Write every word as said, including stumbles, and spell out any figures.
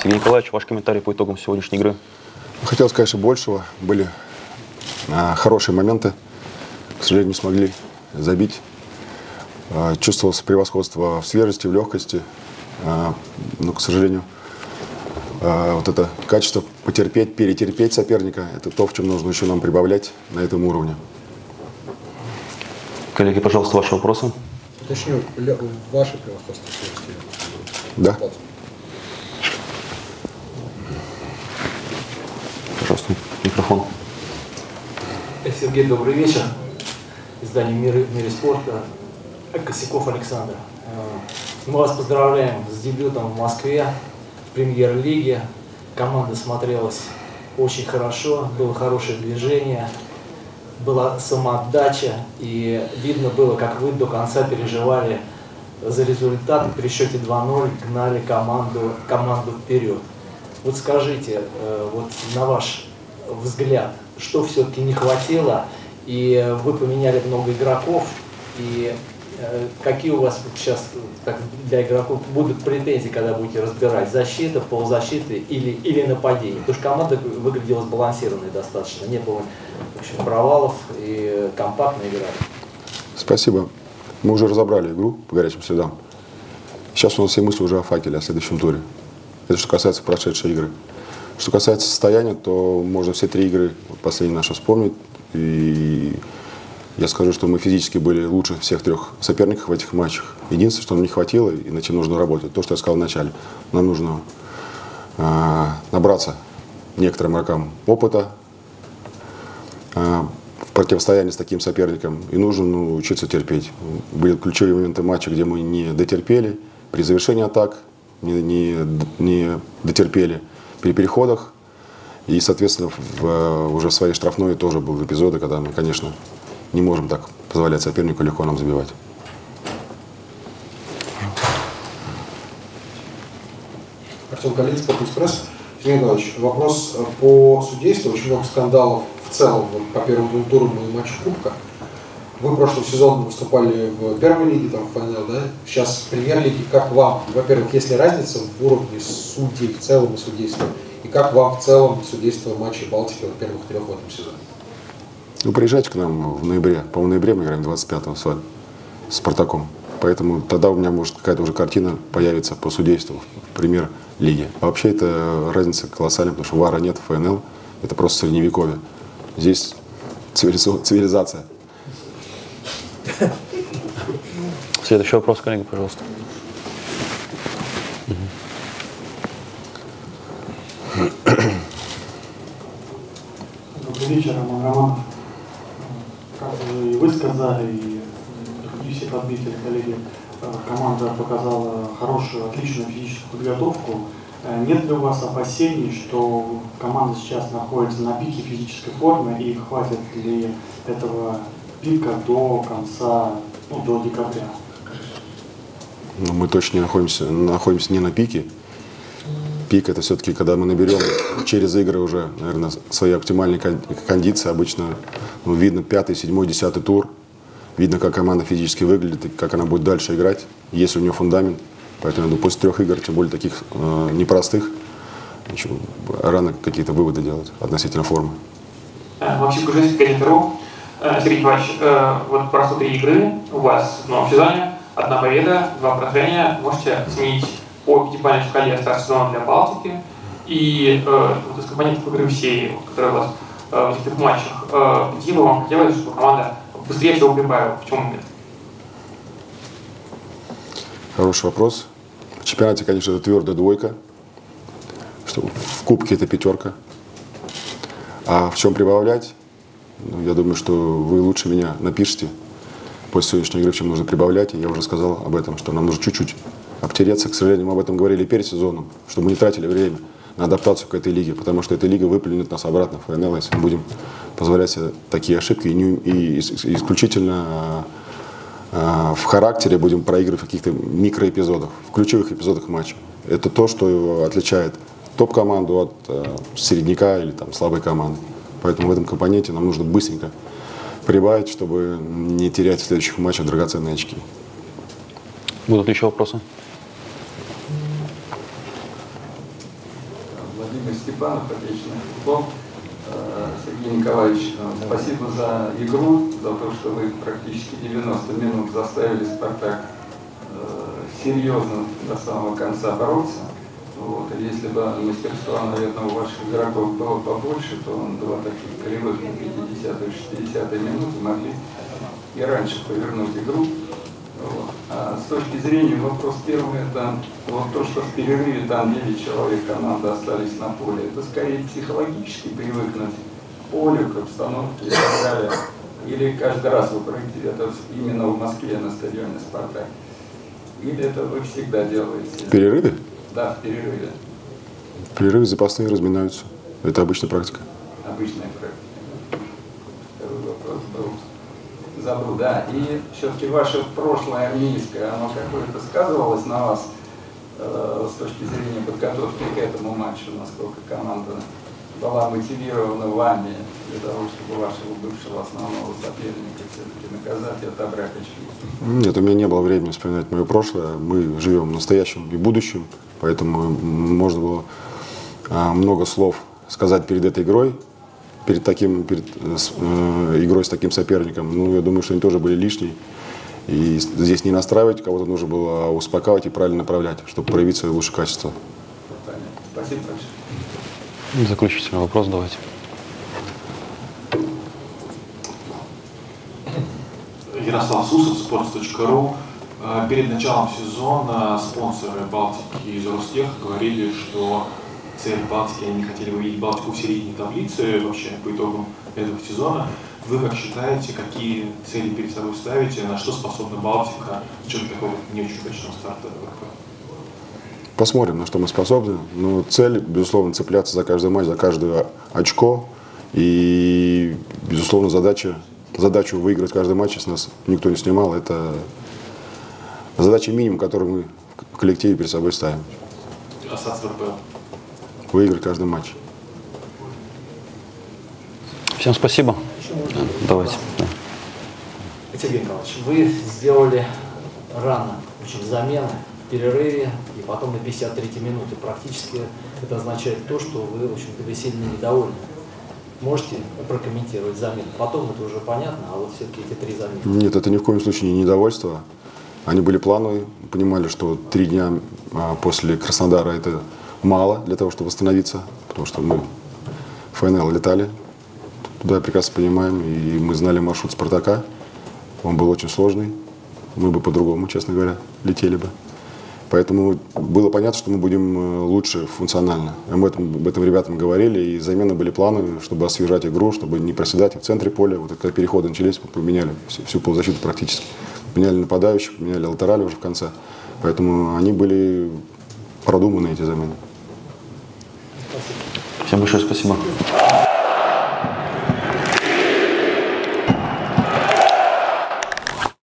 Сергей Николаевич, ваш комментарий по итогам сегодняшней игры? Хотелось, конечно, большего. Были а, хорошие моменты. К сожалению, не смогли забить. А, чувствовалось превосходство в свежести, в легкости. А, но, к сожалению, а, вот это качество потерпеть, перетерпеть соперника, это то, в чем нужно еще нам прибавлять на этом уровне. Коллеги, пожалуйста, ваши вопросы. Уточню, ваше превосходство в свежести. Да. Пожалуйста, микрофон. Сергей, добрый вечер. Издание «Мир, «Мир спорта». Косяков Александр. Мы вас поздравляем с дебютом в Москве, в премьер-лиге. Команда смотрелась очень хорошо, было хорошее движение, была самоотдача, и видно было, как вы до конца переживали за результат, при счете два ноль гнали команду, команду вперед. Вот скажите, вот на ваш взгляд, что все-таки не хватило, и вы поменяли много игроков, и какие у вас сейчас так, для игроков будут претензии, когда будете разбирать защита, полузащита или, или нападение? Потому что команда выглядела сбалансированной достаточно, не было в общем, провалов и компактно играли. Спасибо. Мы уже разобрали игру по горячим следам. Сейчас у нас все мысли уже о факеле, о следующем туре. Это что касается прошедшей игры. Что касается состояния, то можно все три игры, вот последние наши, вспомнить. И я скажу, что мы физически были лучше всех трех соперников в этих матчах. Единственное, что нам не хватило и над чем нужно работать, то, что я сказал в начале. Нам нужно э, набраться некоторым игрокам опыта э, в противостоянии с таким соперником. И нужно ну, учиться терпеть. Были ключевые моменты матча, где мы не дотерпели. При завершении атак не, не, не дотерпели. При переходах. И, соответственно, в, уже в своей штрафной тоже были эпизоды, когда мы, конечно, не можем так позволять сопернику легко нам забивать. Артем Калинин, «Спортэкспресс». Сергей Николаевич, вопрос по судейству. Очень много скандалов в целом вот, по первому двум турам и матчу Кубка. Вы в прошлом сезоне выступали в первой лиге, там, в ФНЛ, да? Сейчас в премьер-лиге. Как вам? Во-первых, есть ли разница в уровне судей в целом и судейства? И как вам в целом судейство матчей Балтики в первых трех в этом сезоне? Ну, приезжайте к нам в ноябре. По-моему, в ноябре мы играем двадцать пятого с вами, с Спартаком. Поэтому тогда у меня, может, какая-то уже картина появится по судейству в премьер-лиге. А вообще это разница колоссальная, потому что ВАРа нет в ФНЛ. Это просто средневековье. Здесь цивилизация. Следующий вопрос, коллеги, пожалуйста. Добрый вечер, Роман Романов. Как и вы сказали, и другие все подметили, коллеги, команда показала хорошую, отличную физическую подготовку. Нет ли у вас опасений, что команда сейчас находится на пике физической формы, и хватит ли этого пика до конца, ну, до декабря? Но мы точно не находимся, находимся не на пике. Пик – это все-таки, когда мы наберем через игры уже, наверное, свои оптимальные кондиции. Обычно ну, видно пятый, седьмой, десятый тур. Видно, как команда физически выглядит и как она будет дальше играть. Есть у нее фундамент. Поэтому ну, после трех игр, тем более таких э, непростых, еще рано какие-то выводы делать относительно формы. Максим Кужинский, Газета.ру. Сергей Николаевич, вот прошло три игры у вас в новом сезоне. Одна победа, два поражения. Можете оценить по пятибалльной шкале старт сезона для Балтики и э, вот из компонентов игры всей, которые у вас э, в этих матчах, э, где бы вам хотелось, чтобы команда быстрее всего прибавила? В чем момент? Хороший вопрос. В чемпионате, конечно, это твердая двойка. Что в Кубке это пятерка. А в чем прибавлять? Ну, я думаю, что вы лучше меня напишите после сегодняшней игры, в чем нужно прибавлять. И я уже сказал об этом, что нам нужно чуть-чуть обтереться. К сожалению, мы об этом говорили перед сезоном, чтобы мы не тратили время на адаптацию к этой лиге, потому что эта лига выплюнет нас обратно в ФНЛ, если мы будем позволять себе такие ошибки и, не, и исключительно э, в характере будем проигрывать в каких-то микроэпизодах, в ключевых эпизодах матча. Это то, что отличает топ-команду от э, середняка или там, слабой команды. Поэтому в этом компоненте нам нужно быстренько прибавить, чтобы не терять в следующих матчах драгоценные очки. Будут еще вопросы? Владимир Степанов, отечественный футбол. Сергей Николаевич, спасибо за игру, за то, что вы практически девяносто минут заставили «Спартак» серьезно до самого конца бороться. Вот. И если бы мастерства, наверное, у ваших игроков было побольше, то два таких голевых на пятидесятой-шестидесятой минуте могли и раньше повернуть игру. Вот. А с точки зрения, вопрос первый, это вот то, что в перерыве там девять человек команды остались на поле, это скорее психологически привыкнуть к полю, к обстановке и так далее. Или каждый раз вы пройдете это именно в Москве на стадионе «Спартак». Или это вы всегда делаете? В перерыве? Да, в перерыве. В перерыве запасные разминаются. Это обычная практика. Обычная практика. Второй вопрос был. Забыл, да. И все-таки ваше прошлое армейское, оно какое-то сказывалось на вас э, с точки зрения подготовки к этому матчу, насколько команда была мотивирована вами для того, чтобы вашего бывшего основного соперника все-таки наказать и отобрать очки? Нет, у меня не было времени вспоминать мое прошлое. Мы живем настоящим и будущим, поэтому можно было а, много слов сказать перед этой игрой, перед таким перед э, игрой с таким соперником. Ну, я думаю, что они тоже были лишние. И здесь не настраивать кого-то нужно было, а успокаивать и правильно направлять, чтобы проявить свои лучшие качества. Понятно. Спасибо большое. Заключительный вопрос давайте. Ярослав Сусов, спортс точка ру. Перед началом сезона спонсоры Балтики из Ростех говорили, что цель Балтики, они хотели увидеть Балтику в середине таблицы вообще по итогам этого сезона. Вы как считаете, какие цели перед собой ставите, на что способна Балтика, в чем такого не очень удачного старта ВРП? Посмотрим, на что мы способны. Но цель, безусловно, цепляться за каждый матч, за каждое очко. И, безусловно, задача, задачу выиграть каждый матч, если нас никто не снимал, это задача минимум, которую мы в коллективе перед собой ставим. Остаться в РПЛ. Выиграть каждый матч. Всем спасибо. Да, давайте. Да. Сергей Николаевич, вы сделали рано очень замены в перерыве и потом на пятьдесят третьей минуте. Практически это означает то, что вы, в общем-то, вы сильно недовольны. Можете прокомментировать замены? Потом это уже понятно, а вот все-таки эти три замены. Нет, это ни в коем случае не недовольство. Они были плановые, понимали, что три дня после Краснодара это мало для того, чтобы восстановиться, потому что мы в ФНЛ летали, туда прекрасно понимаем, и мы знали маршрут «Спартака». Он был очень сложный, мы бы по-другому, честно говоря, летели бы. Поэтому было понятно, что мы будем лучше функционально. Об этом, об этом ребятам говорили, и замены были плановые, чтобы освежать игру, чтобы не проседать в центре поля. Вот когда переходы начались, мы поменяли всю, всю полузащиту практически. Поменяли нападающих, поменяли латерали уже в конце. Поэтому они были продуманы, эти замены. Всем большое спасибо.